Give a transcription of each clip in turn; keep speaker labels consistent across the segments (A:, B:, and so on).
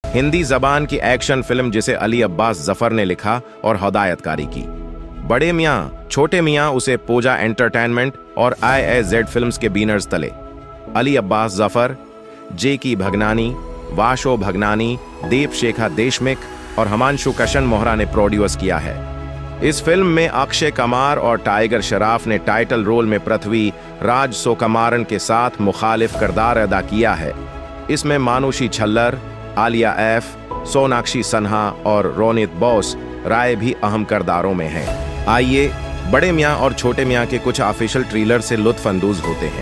A: हिंदी जबान की action film जिसे अली अब्बास जफर ने लिखा और हदायतकारी की। बड़े मियाँ छोटे मियाँ उसे पूजा एंटरटेनमेंट और IAZ फिल्म्स के बीनर्स तले। अली अब्बास जफर, जेकी भगनानी, वाशो भगनानी, दीपशेखा देशमिक और हिमांशु कशन मोहरा ने प्रोड्यूस किया है। इस फिल्म में अक्षय कुमार और टाइगर श्रॉफ ने टाइटल रोल में पृथ्वी राज सोकुमारन के साथ मुखालिफ किरदार अदा किया है। इसमें मानुषी छल्लर, आलिया एफ, सोनाक्षी सिन्हा और रोनित बोस राय भी अहम किरदारों में हैं। आइए बड़े मियाँ और छोटे मियाँ के कुछ ऑफिशियल ट्रेलर से लुत्फ अंदोज होते हैं।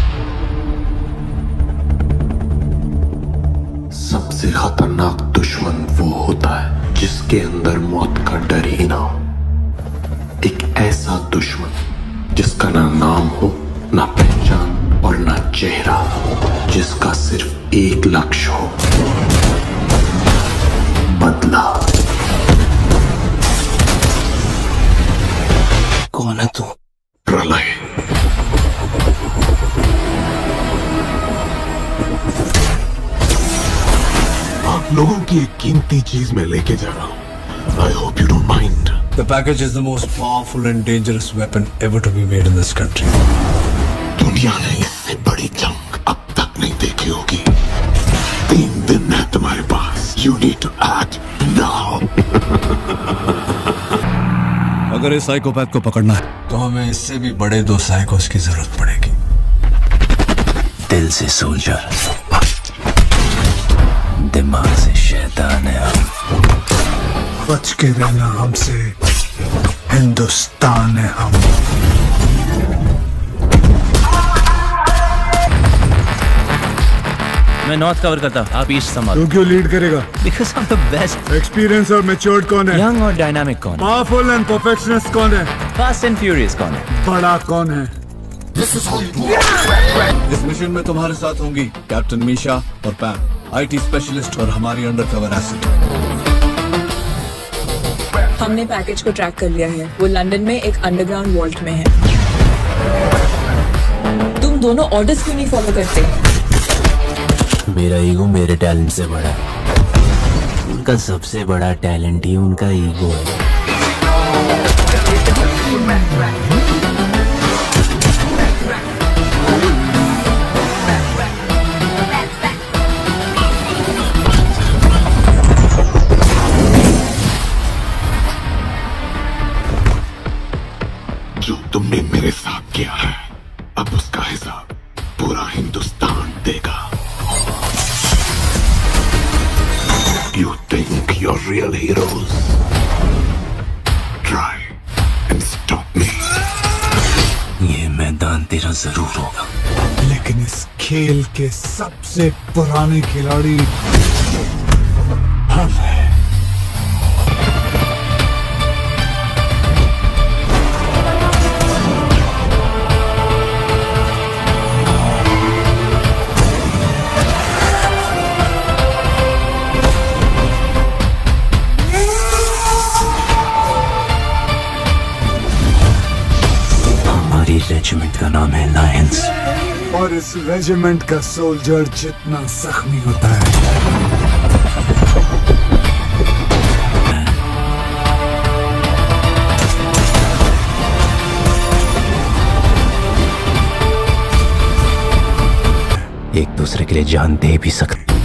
B: सबसे खतरनाक दुश्मन वो होता है जिसके अंदर मौत का डर ही ना हो। एक ऐसा दुश्मन जिसका ना नाम हो, ना पहचान और ना चेहरा, जिसका सिर्फ एक लक्ष्य हो, बदला। कौन है तू? प्रलय। आप लोगों की एक कीमती चीज मैं लेके जा रहा हूं। I hope you don't mind.
C: The package is the most powerful and dangerous weapon ever to be made in this country.
B: दुनिया ने इससे बड़ी जंग अब तक नहीं देखी होगी। 3 दिन है तुम्हारे पास। You need to act now.
C: अगर इस साइकोपैथ को पकड़ना है तो हमें इससे भी बड़े 2 साइकोस की जरूरत पड़ेगी।
D: दिल से सोल्जर, दिमाग से शैतान है हम।
C: बच के रहना हमसे, हिंदुस्तान है हम।
D: मैं नॉर्थ कवर करता, आप ईस्ट संभालो।
C: तू क्यों लीड करेगा?
D: Because I'm the best.
C: Experience और मैच्योर्ड कौन है?
D: यंग और डायनामिक कौन है?
C: पावरफुल एंड परफेक्शनिस्ट कौन है?
D: फास्ट एंड फ्यूरियस कौन है?
C: बड़ा कौन है? इस मिशन में तुम्हारे साथ होंगी कैप्टन मीशा और पैम, IT स्पेशलिस्ट और हमारी अंडरकवर एसेट।
E: हमने पैकेज को ट्रैक कर लिया है। वो लंदन में एक अंडरग्राउंड वॉल्ट में है। तुम दोनों ऑर्डर्स क्यों नहीं फॉलो करते?
D: मेरा ईगो मेरे टैलेंट से बड़ा है। उनका सबसे बड़ा टैलेंट ही उनका ईगो है।
B: जो तुमने मेरे साथ किया है, अब उसका हिसाब पूरा हिंदुस्तान देगा। You think you're real heroes? Try and stop me.
D: ये मैदान तेरा जरूर होगा,
C: लेकिन इस खेल के सबसे पुराने खिलाड़ी हम हैं।
D: रेजिमेंट का नाम है लायंस,
C: और इस रेजिमेंट का सोल्जर जितना जख्मी होता है,
D: एक दूसरे के लिए जान दे भी सकते।